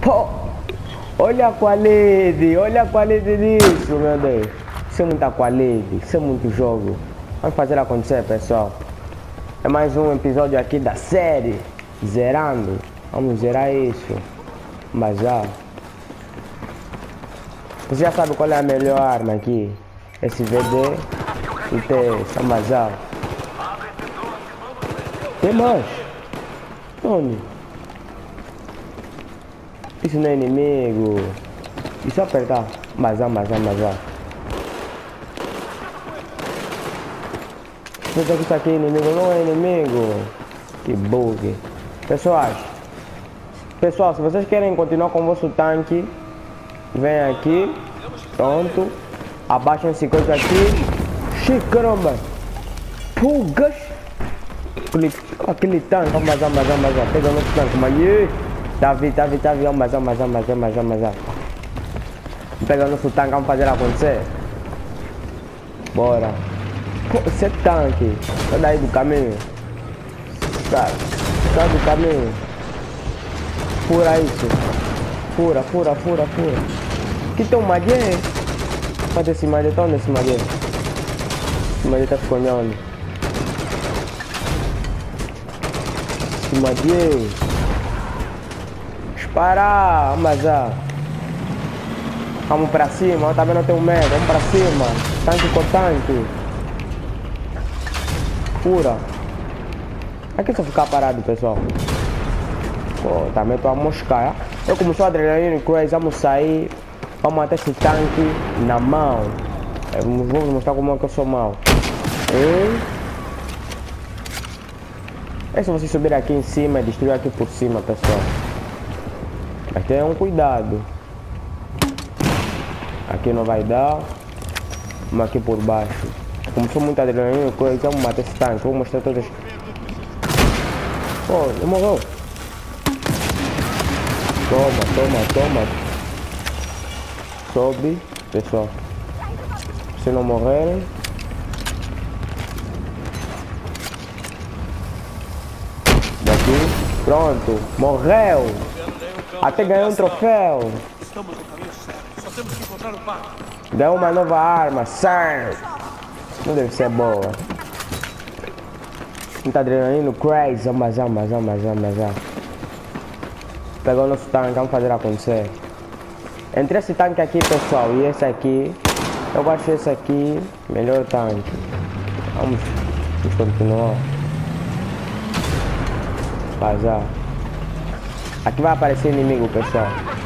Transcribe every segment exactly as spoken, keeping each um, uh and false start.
Oh, olha a qualidade, olha a qualidade disso, meu Deus. Isso é muita qualidade, isso é muito jogo. Vamos fazer acontecer, pessoal. É mais um episódio aqui da série Zerando. Vamos zerar isso. Mas já. Você já sabe qual é a melhor arma aqui? Esse V D e T, Samazal. Tem mais? Onde? Isso não é inimigo. Isso é apertar. Mazá, mazá, mazá. Pensa que isso aqui é inimigo, não é inimigo. Que bug. Pessoal, pessoal, se vocês querem continuar com o vosso tanque, vem aqui. Pronto. Abaixem-se coisa aqui. Xiii, caramba. Pulgas. Aquele, aquele tanque. Mazá, mazá, mazá. Pega o nosso tanque. Mas tá vi, tá vi, tá vi. Mazá, mazá, mazá, mazá, mazá. Pega o nosso tanque, vamos fazer acontecer. Bora. Esse é tanque. Sai daí do caminho. Sai. Sai do caminho. Fura isso. Fura, fura, fura, fura. Que tem um magia? Cadê esse magia? Tá onde esse magia? Esse magia tá escondendo. Esse magia. Disparar. Vamos já. Vamos pra cima. Eu também não tenho medo. Vamos pra cima. Tanque com tanque. Fura. Aqui só ficar parado, pessoal. Pô, também tô a moscar. Eu como sou adrenalina crazy, vamos sair. Vamos matar esse tanque na mão. Eu vou mostrar como é que eu sou mau. E... é se você subir aqui em cima e destruir aqui por cima, pessoal. Mas tenham cuidado. Aqui não vai dar. Vamos aqui por baixo. Como sou muito adrenalina crazy, vamos matar esse tanque. Vou mostrar todas. Pô, oh, não morreu. Toma, toma, toma. Sobe, pessoal. Se não morrerem. Daqui. Pronto. Morreu. Até ganhou um troféu. Estamos no caminho certo. Só temos que encontrar o par. Deu uma nova arma, certo. Não deve ser boa. Muita adrenalina, crazy. Vamos, vamos, vamos, vamos, vamos. Pegou o nosso tanque, vamos fazer acontecer. Entre esse tanque aqui, pessoal, e esse aqui, eu acho esse aqui melhor tanque. Vamos, vamos continuar. Vazar. Aqui vai aparecer inimigo, pessoal.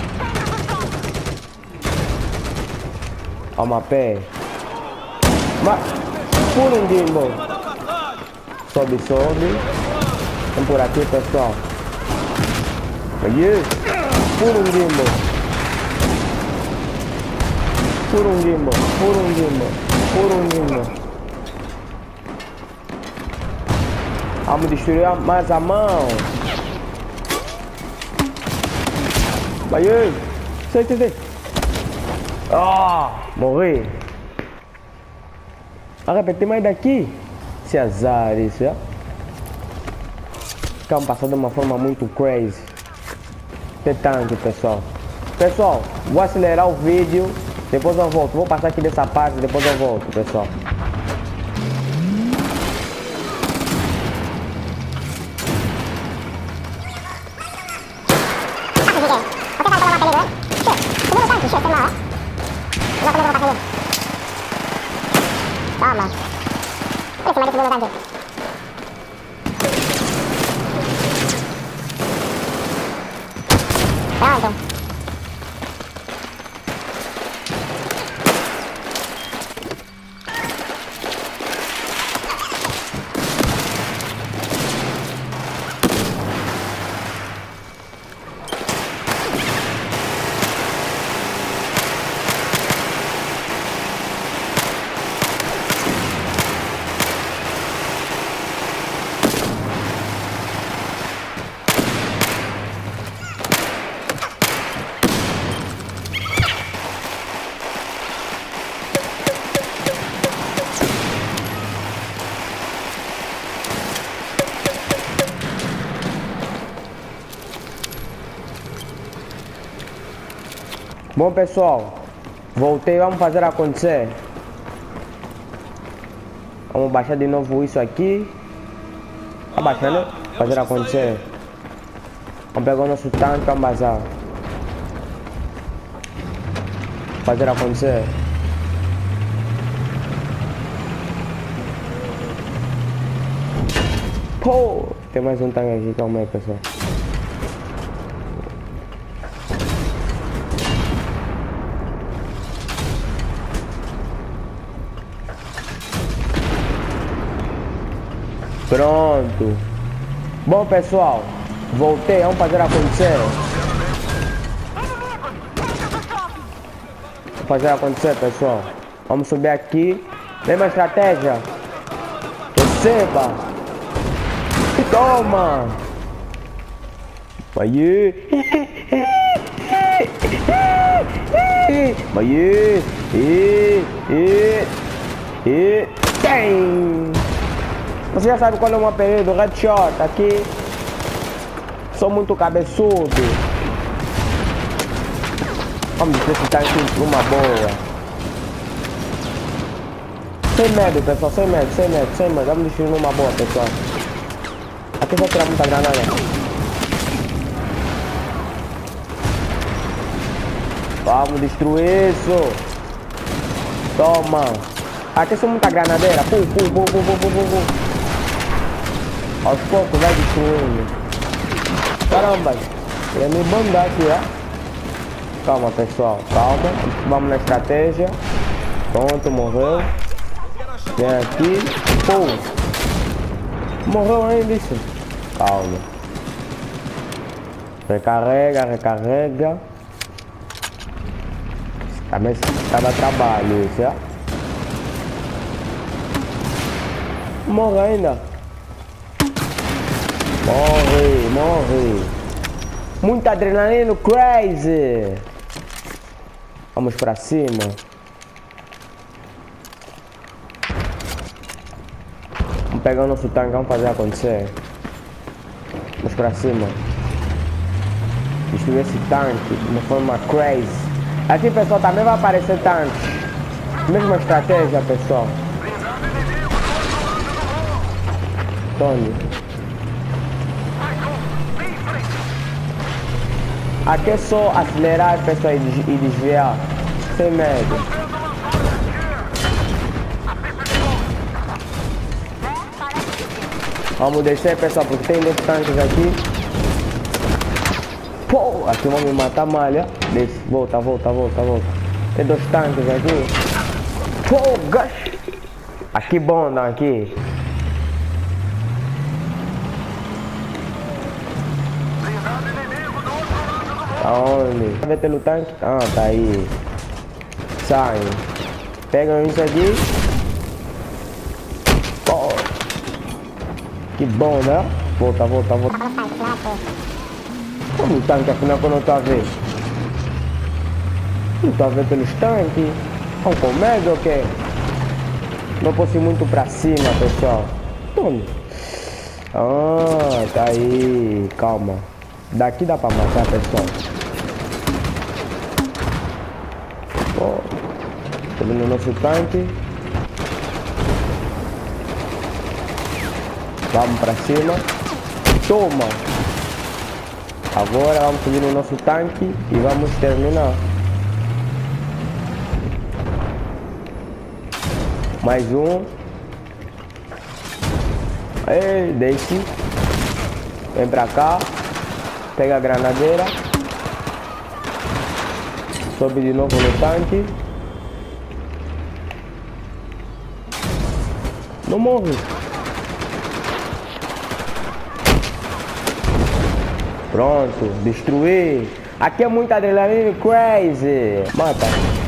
Vamos a pé. Mas, por um gimbo. Sobe, sobe. Vamos por aqui, pessoal. Aí, por um gimbo. Por um gimbo, por um gimbo, por um gimbo. Vamos destruir mais a mão. Vai aí. Sai, sai, sai. Ah, morri. Vai repetir mais daqui. Esse azar, isso, é? Ficamos passando de uma forma muito crazy. Tem tanque, pessoal. Pessoal, vou acelerar o vídeo. Depois eu volto. Vou passar aqui dessa parte, depois eu volto, pessoal. Toma. Esse mais segundo tanque. Pronto. Bom, pessoal, voltei, vamos fazer acontecer. Vamos baixar de novo isso aqui. Tá baixando? Fazer acontecer. Vamos pegar o nosso tanque, vamos bazar. Fazer acontecer. Pô, tem mais um tanque aqui, calma aí, pessoal. Pronto. Bom, pessoal, voltei, vamos fazer acontecer. Vamos fazer acontecer, pessoal. Vamos subir aqui. Mesma estratégia. Receba. Toma. Aí. Aí. E. E. E. Tem. Você já sabe qual é o meu apelido, Headshot, aqui. Sou muito cabeçudo. Vamos necessitar aqui uma boa. Sem medo, pessoal, sem medo, sem medo, sem medo. Vamos destruir numa boa, pessoal. Aqui vou tirar muita granada. Vamos destruir isso. Toma. Aqui são muita granadeira. Pum, pum, pum, pum, pum, pum, pum. Aos poucos vai destruindo. Caramba, ele é meio bandar aqui, ó. Calma, pessoal, calma. Vamos na estratégia. Pronto, morreu. Vem aqui. Pum. Morreu ainda isso. Calma. Recarrega, recarrega. Também estava trabalho isso, ó. Morre ainda. Morre, morre. Muita adrenalina, crazy. Vamos pra cima. Vamos pegar o nosso tanque, vamos fazer acontecer. Vamos pra cima. Destruir esse tanque de uma forma crazy. Aqui, pessoal, também vai aparecer tanque. Mesma estratégia, pessoal. Tony. Aqui é só acelerar, pessoal, e desviar. Sem medo. Vamos descer, pessoal, porque tem dois tanques aqui. Pô, aqui vão me matar malha. Desce, volta, volta, volta, volta. Tem dois tanques aqui. Pô, gosh. Aqui bom, não, aqui. Aonde? Vai ter no tanque? Ah, tá aí. Sai. Pegam isso aqui. Pô. Que bom, né? Volta, volta, volta. Como o tanque afinal quando eu tô a ver? Não tô a ver pelos tanques. Vão com medo ou quê? Não posso ir muito pra cima, pessoal. Onde? Ah, tá aí. Calma. Daqui dá pra matar, pessoal. Ó, tô vendo o nosso tanque. Vamos pra cima. Toma. Agora vamos subir no nosso tanque e vamos terminar. Mais um. Aí, desce. Vem pra cá. Pega a granadeira. Sobe de novo no tanque. Não morre. Pronto, destruir. Aqui é muita adrenalina crazy. Mata.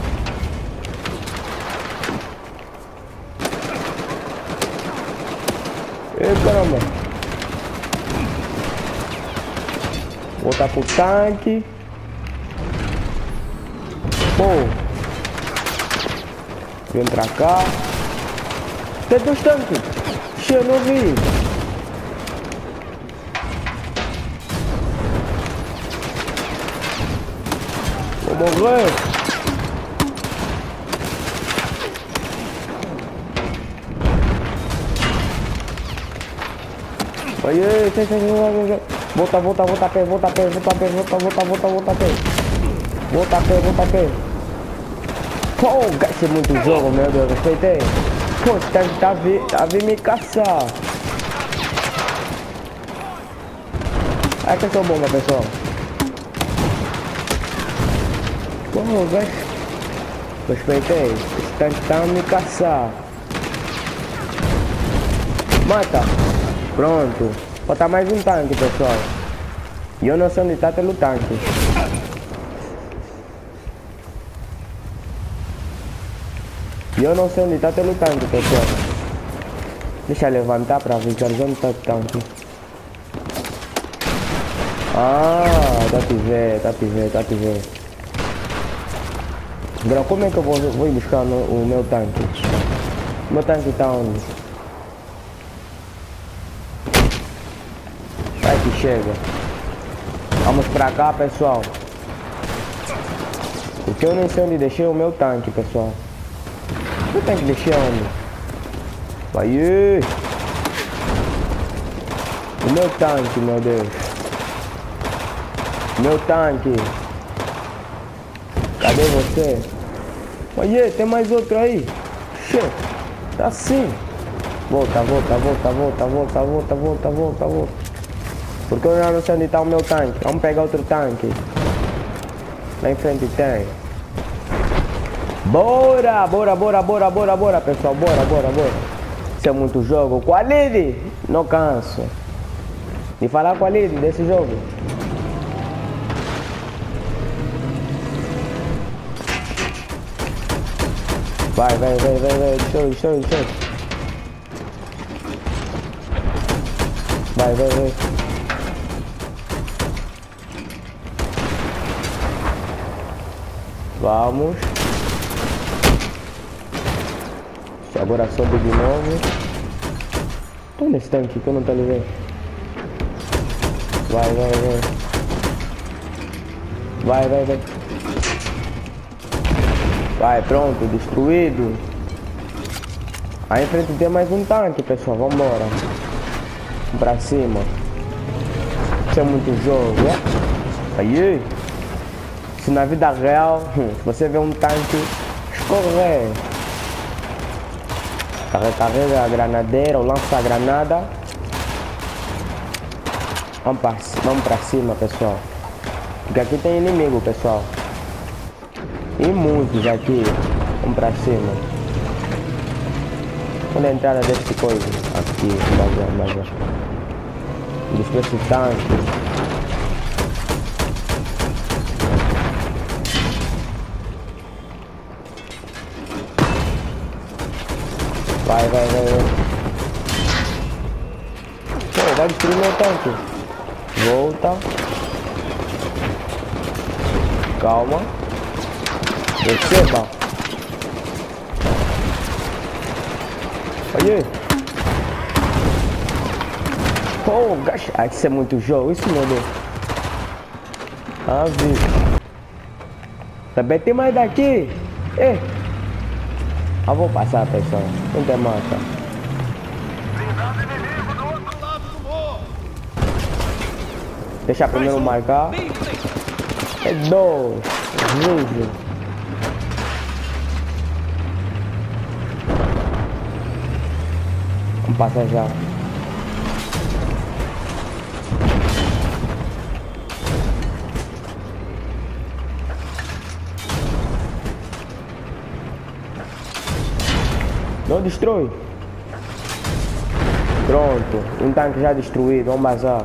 Ei, caramba. Voltar pro tanque. Pô. Vem pra cá. Tem dois tanques. Eu não vi. morrer. Aí, aí, sai, sai, sai. Volta, volta, volta a pé, volta a pé, volta a pé, volta, volta, volta, volta a pé. Volta a pé, volta a pé. Pô, gastei muito jogo, meu Deus, respeitei. Pô, esse tanque tá a vir, tá a vir me caçar. Ai, que eu sou bomba, pessoal. Pô, gastei. Respeitei. Esse tanque tá a me caçar. Mata. Pronto. Falta mais um tanque, pessoal. E eu não sei onde está pelo tanque. E eu não sei onde está pelo tanque, pessoal. Deixa eu levantar para visualizar onde está o tanque. Ah, tá te ver, tá te ver, tá te ver. Agora como é que eu vou, vou ir buscar no, o meu tanque? O meu tanque está onde? Vai que chega. Vamos pra cá, pessoal. Porque eu nem sei onde deixei o meu tanque, pessoal. Eu tenho que deixar onde? Aí. O meu tanque, meu Deus. Meu tanque. Cadê você? Aí, tem mais outro aí. Che. Tá assim. Volta, volta, volta, volta, volta, volta, volta, volta, volta. Porque eu não sei onde está o meu tanque. Vamos pegar outro tanque. Lá em frente tem. Bora, bora, bora, bora, bora, bora, pessoal. Bora, bora, bora. Isso é muito jogo. Qualidade. Não canso de falar qualidade desse jogo. Vai, vai, vai, vai, vai. Show, show, show. Vai, vai, vai. Vamos. Agora sobe de novo. Tô nesse tanque que eu não tô ali vendo. Vai, vai, vai. Vai, vai, vai. Vai, pronto, destruído. Aí em frente tem mais um tanque, pessoal. Vambora. Vamos pra cima. Isso é muito jogo, é? Aí. Se na vida real, se você vê um tanque escorrer, carrega a granadeira ou lança a granada, vamos pra, vamos pra cima, pessoal. Porque aqui tem inimigo, pessoal. E muitos aqui. Vamos pra cima. Onde é a entrada desse coisa? Aqui, mais mais mais. Destruir esse tanque. Vai, vai, vai, vai. Pô, vai destruir meu tanque. Volta. Calma. Receba. Aí. Pô, gacha. Ah, isso é muito jogo. Isso, meu Deus. Ah, vi. Também tem mais daqui. Ei. Eu vou passar, pessoal. Não tem mata. Deixa primeiro marcar. É dois. Vídeo. Vamos passar já. Não destrói. Pronto. Um tanque já destruído. Vamos bazar.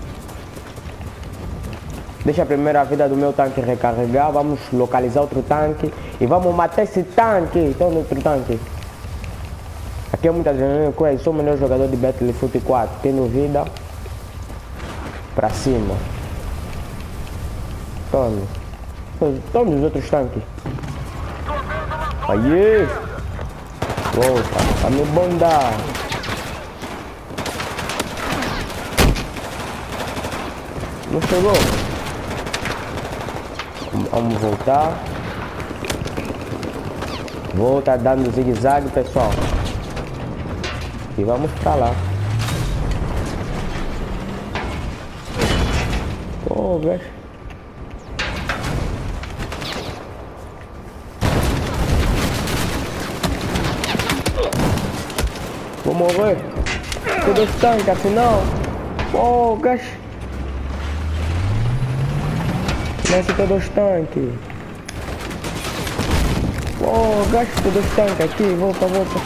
Deixa a primeira vida do meu tanque recarregar. Vamos localizar outro tanque. E vamos matar esse tanque. Então, outro tanque. Aqui é muita adrenalina. Sou o melhor jogador de Battlefield quatro. Tem dúvida? Pra cima. Tome. Tome os outros tanques. Aí. Volta. A me bondar. Não chegou. Vamos voltar. Volta dando zigue-zague, pessoal. E vamos pra lá. Pô, velho. Vou morrer. Tudo estanque, afinal. Pô, gash. Nesse todo estanque. Pô, gasto todo estanque aqui. Volta, volta.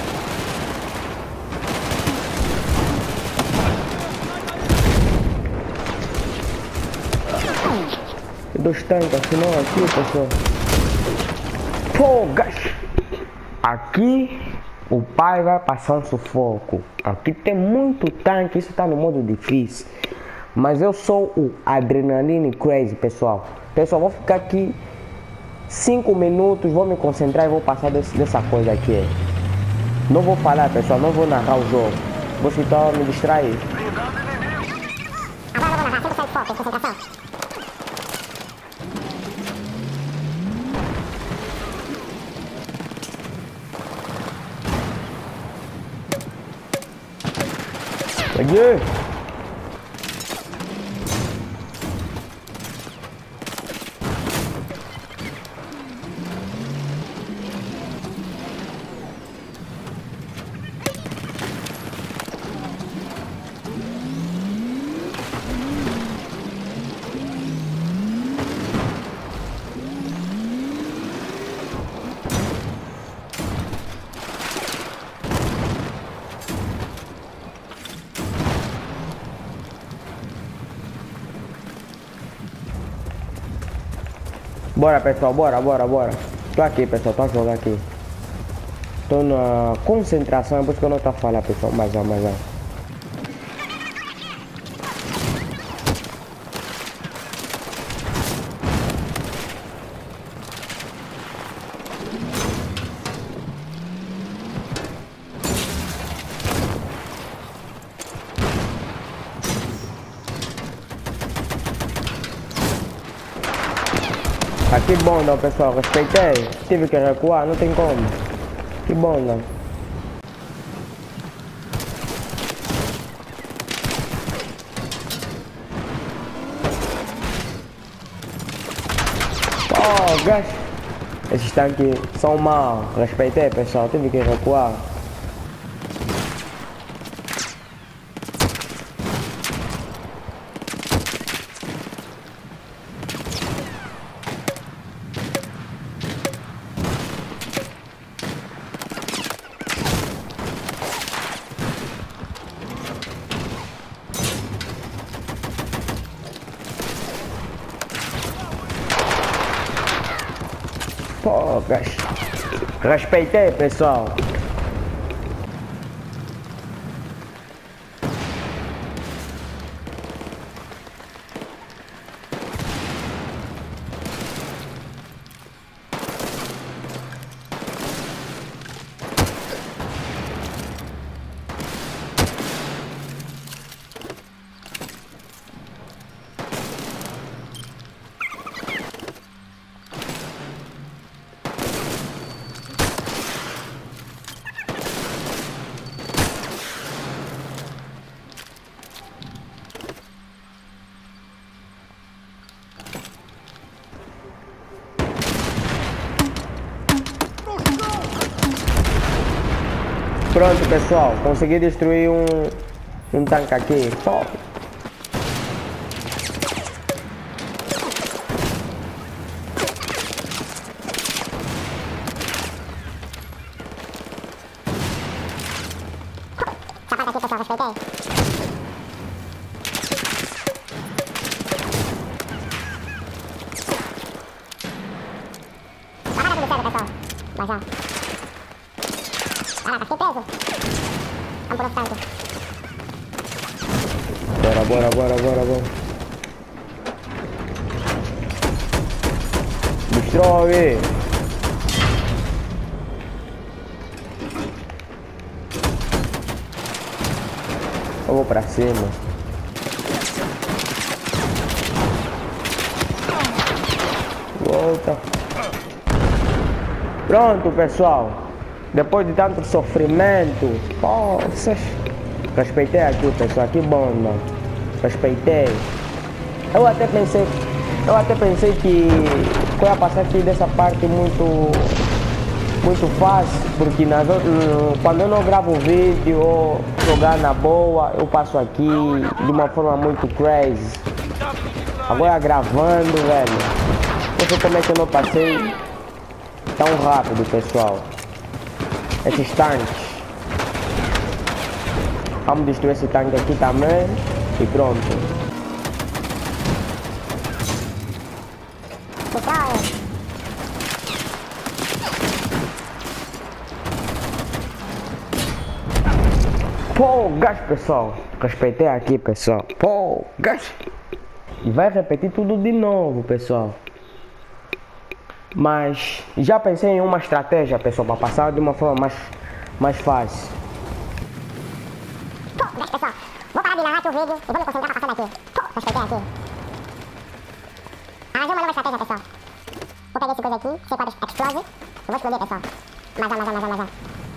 Dos tanques, afinal aqui, pessoal. Pô, gash. Aqui o pai vai passar um sufoco. Aqui tem muito tanque, isso tá no modo difícil. Mas eu sou o Adrenaline Crazy, pessoal. Pessoal, vou ficar aqui cinco minutos, vou me concentrar e vou passar desse, dessa coisa aqui. Não vou falar, pessoal, não vou narrar o jogo. Vou só me distrair. Agora eu vou narrar, sempre sai de foco, concentração. Peguei! Bora, pessoal, bora, bora, bora. Tô aqui, pessoal, tô a jogar aqui. Tô na concentração, é por isso que eu não tô a falar, pessoal. Mais lá, mais lá. Ah, que bom não, pessoal, respeitei. Tive que recuar, não tem como. Que bom não. Oh, gosh. Esses tanques são maus. Respeitei, pessoal, tive que recuar. Pô, gosh. Respeitei, pessoal. Pronto, pessoal, consegui destruir um, um tanque aqui. Pô. Essa parte aqui, pessoal, respeitei. Agora tá tudo certo, pessoal. Mas já. Caraca, fiquei preso. Vamos por outro tanque. Bora, bora, bora, bora, bora. Destrói! Eu vou pra cima. Uou! volta. Pronto, pessoal. Depois de tanto sofrimento, pô, vocês... Respeitei aqui, pessoal, que bom, mano. Respeitei. Eu até pensei, eu até pensei que eu ia passar aqui dessa parte muito, muito fácil, porque nas outras, quando eu não gravo vídeo ou jogar na boa, eu passo aqui de uma forma muito crazy. Agora gravando, velho. Não sei como é que eu não passei tão rápido, pessoal. Esses tanques. Vamos destruir esse tanque aqui também. E pronto. Pô, gás, pessoal. Respeitei aqui, pessoal. Pô, gás. E vai repetir tudo de novo, pessoal. Mas já pensei em uma estratégia, pessoal, para passar de uma forma mais, mais fácil. Pô, gás, pessoal. Vou parar de narrar aqui o vídeo e vou me concentrar para passar daqui. Pô, respeitei aqui. Arranjei uma nova estratégia, pessoal. Vou pegar esse coisa aqui, C quatro Explosive. Eu vou explodir, pessoal. Mais já, mais já, mais já, mais já.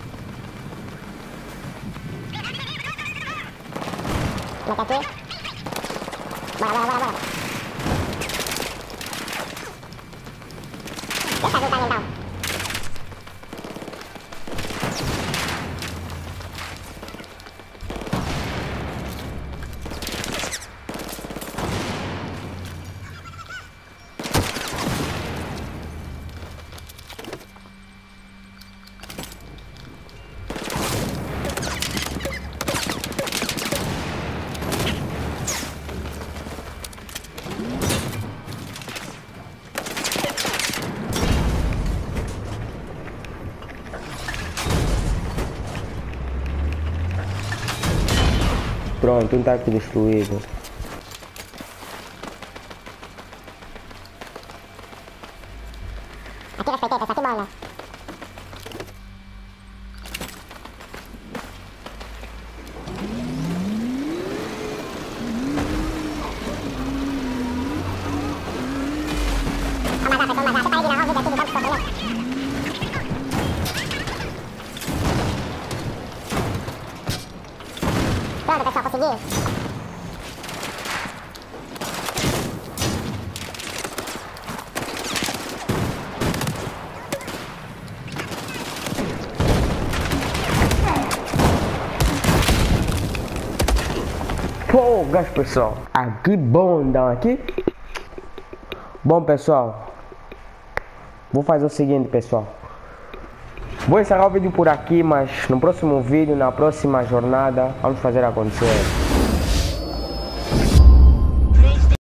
Mete aqui. Bora, bora, bora, bora. Deixa eu ajudar então. Pronto, um tanque destruído. Aqui respeitei, pessoal, que bom, né? Vamos lá, pessoal, vamos lá. Você para de narrar o vídeo aqui do campo de sofrimento. Pronto, pessoal, consegui. Pô, gás, pessoal. Aqui bom, então, aqui. Bom, pessoal. Vou fazer o seguinte, pessoal. Vou encerrar o vídeo por aqui, mas no próximo vídeo, na próxima jornada, vamos fazer acontecer.